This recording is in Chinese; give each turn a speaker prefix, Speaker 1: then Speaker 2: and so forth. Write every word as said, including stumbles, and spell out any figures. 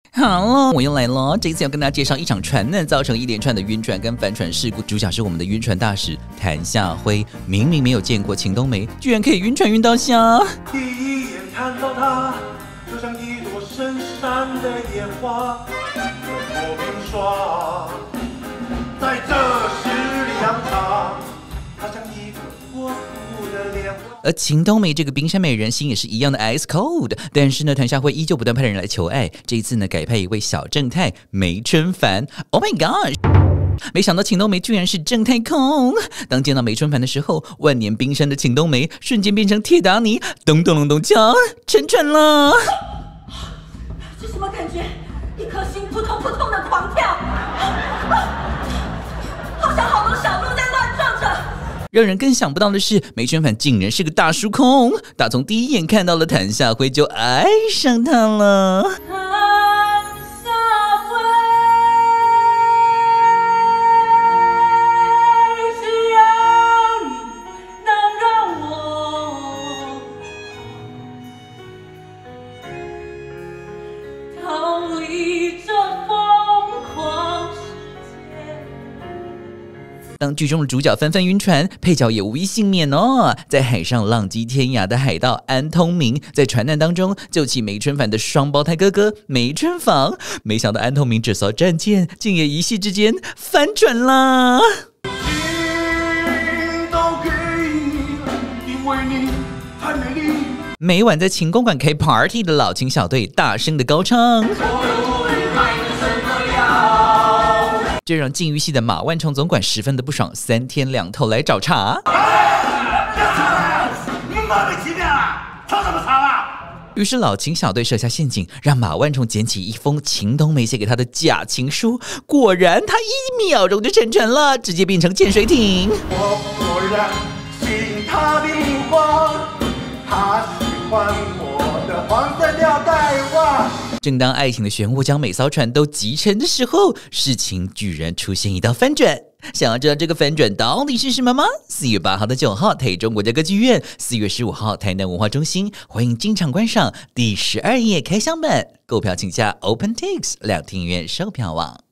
Speaker 1: 好了，我又来了。这一次要跟大家介绍一场船难造成一连串的晕船跟翻船事故，主角是我们的晕船大使谭夏辉。明明没有见过秦冬梅，居然可以晕船晕到虾。
Speaker 2: 第一眼看到她，就像一朵深山的野花，抹冰刷，在这十里洋场，她像一个过度的莲花。
Speaker 1: 而秦冬梅这个冰山美人心也是一样的 ice cold， 但是呢，谭夏辉依旧不断派人来求爱。这一次呢，改派一位小正太梅春凡。Oh my gosh！ 没想到秦冬梅居然是正太控。当见到梅春凡的时候，万年冰山的秦冬梅瞬间变成铁达尼，咚咚咚咚锵，沉船了。
Speaker 3: 这什么感觉？一颗心扑通扑通的狂跳，好像好多小鹿在乱撞着。
Speaker 1: 让人更想不到的是，梅春凡竟然是个大叔控，打从第一眼看到了谭夏辉就爱上他了。当剧中的主角纷纷晕船，配角也无一幸免哦。在海上浪迹天涯的海盗安通明，在船难当中救起梅春凡的双胞胎哥哥梅春房。没想到安通明这艘战舰竟也一夕之间翻船啦！
Speaker 2: 心都给你了，因为你太美丽。
Speaker 1: 每晚在晴空馆开 party 的老秦小队大声的高唱。这让禁欲系的马万崇总管十分的不爽，三天两头来找茬。
Speaker 2: 你莫名其妙啊，吵什么吵啊？
Speaker 1: 于是老秦小队设下陷阱，让马万崇捡起一封秦冬梅写给他的假情书，果然他一秒钟就沉船了，直接变成潜水艇。
Speaker 2: 我果然信他的目光，他喜欢我的黄色吊带袜。
Speaker 1: 正当爱情的漩涡将每艘船都击沉的时候，事情居然出现一道翻转。想要知道这个翻转到底是什么吗？四月八号到九号，台中国家歌剧院；四月十五号，台南文化中心。欢迎进场观赏第十二页开箱版，购票请下 OpenTix 两厅院售票网。